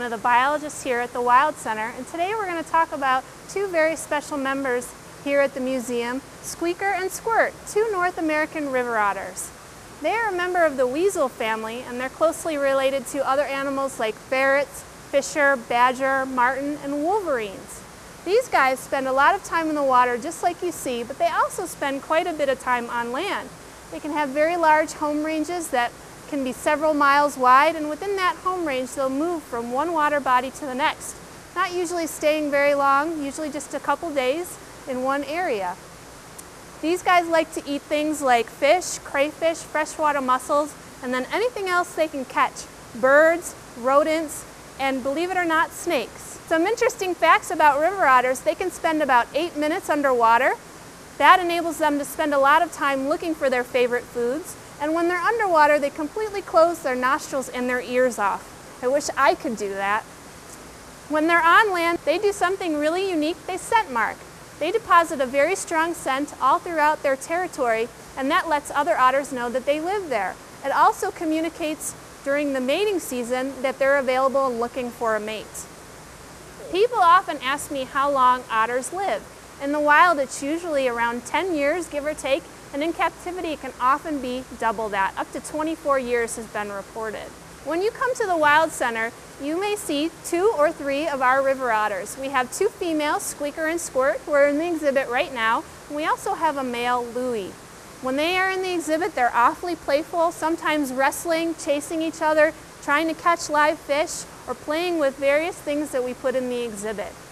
one of the biologists here at the Wild Center, and today we're going to talk about two very special members here at the museum, Squeaker and Squirt, two North American river otters. They are a member of the weasel family, and they're closely related to other animals like ferrets, fisher, badger, marten, and wolverines. These guys spend a lot of time in the water just like you see, but they also spend quite a bit of time on land. They can have very large home ranges that can be several miles wide, and within that home range they'll move from one water body to the next, not usually staying very long, usually just a couple days in one area. These guys like to eat things like fish, crayfish, freshwater mussels, and then anything else they can catch, birds, rodents, and believe it or not, snakes. Some interesting facts about river otters: they can spend about 8 minutes underwater. That enables them to spend a lot of time looking for their favorite foods. And when they're underwater, they completely close their nostrils and their ears off. I wish I could do that. When they're on land, they do something really unique. They scent mark. They deposit a very strong scent all throughout their territory, and that lets other otters know that they live there. It also communicates during the mating season that they're available and looking for a mate. People often ask me how long otters live. In the wild, it's usually around 10 years, give or take, and in captivity it can often be double that. Up to 24 years has been reported. When you come to the Wild Center, you may see 2 or 3 of our river otters. We have 2 females, Squeaker and Squirt, who are in the exhibit right now, and we also have a male, Louie. When they are in the exhibit, they're awfully playful, sometimes wrestling, chasing each other, trying to catch live fish, or playing with various things that we put in the exhibit.